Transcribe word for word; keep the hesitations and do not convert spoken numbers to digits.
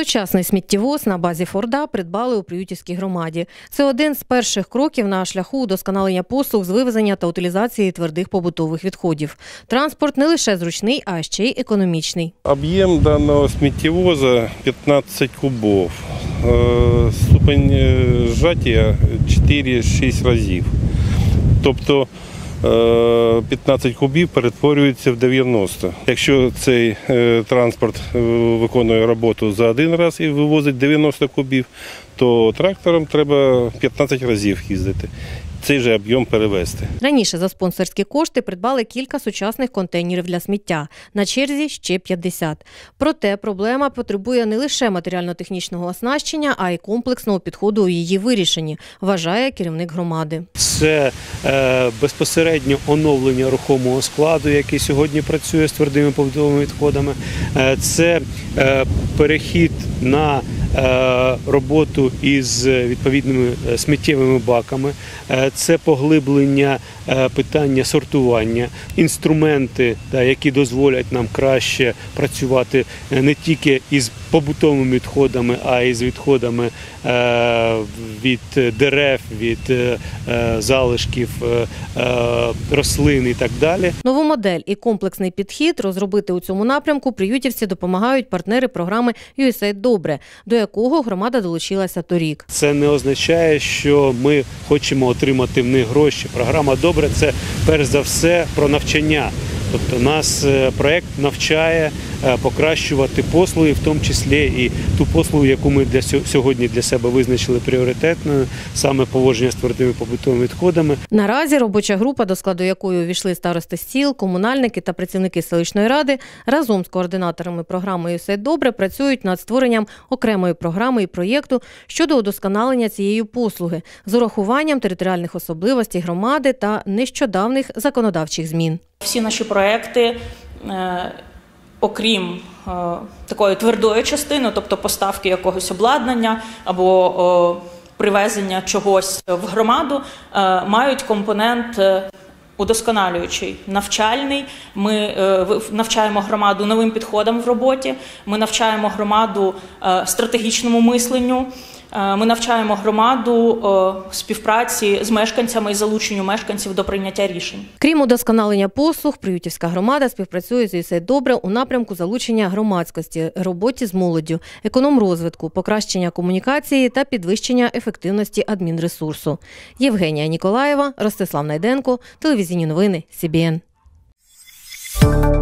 Сучасний сміттєвоз на базі Форда придбали у Приютівській громаді. Це один з перших кроків на шляху удосконалення послуг з вивезення та утилізації твердих побутових відходів. Транспорт не лише зручний, а ще й економічний. Об'єм даного сміттєвоза п'ятнадцять кубів. Ступень зжаття чотири-шість разів. Тобто п'ятнадцять кубів перетворюються в дев'яносто. Якщо цей транспорт виконує роботу за один раз і вивозить дев'яносто кубів, то трактором треба п'ятнадцять разів їздити. Цей же об'єм перевезти. Раніше за спонсорські кошти придбали кілька сучасних контейнерів для сміття. На черзі ще п'ятдесят. Проте проблема потребує не лише матеріально-технічного оснащення, а й комплексного підходу у її вирішенні, вважає керівник громади. Це е, безпосередньо оновлення рухомого складу, який сьогодні працює з твердими побутовими відходами. Е, це е, перехід на роботу із відповідними сміттєвими баками, це поглиблення питання сортування, інструменти, які дозволять нам краще працювати не тільки із побутовими відходами, а й з відходами від дерев, від залишків рослин і так далі. Нову модель і комплексний підхід розробити у цьому напрямку приютівці допомагають партнери програми ю ес ей Добре, до якого громада долучилася торік. Це не означає, що ми хочемо отримати в них гроші. Програма «Добре» – це перш за все про навчання. Тобто нас проєкт навчає покращувати послуги, в тому числі і ту послугу, яку ми для сьогодні для себе визначили пріоритетною, саме поводження з твердими побутовими відходами. Наразі робоча група, до складу якої увійшли старости сіл, комунальники та працівники селищної ради, разом з координаторами програми ю ес ей Добре працюють над створенням окремої програми і проєкту щодо удосконалення цієї послуги з урахуванням територіальних особливостей громади та нещодавних законодавчих змін. Всі наші проекти, окрім е, такої твердої частини, тобто поставки якогось обладнання або е, привезення чогось в громаду, е, мають компонент е, удосконалюючий, навчальний. Ми е, навчаємо громаду новим підходам в роботі, ми навчаємо громаду е, стратегічному мисленню, ми навчаємо громаду співпраці з мешканцями і залученню мешканців до прийняття рішень. Крім удосконалення послуг, Приютівська громада співпрацює з ю ес ей Добре у напрямку залучення громадськості, роботі з молоддю, економрозвитку, покращення комунікації та підвищення ефективності адмінресурсу. Євгенія Ніколаєва, Ростислав Найденко, телевізійні новини Сі Бі Ен.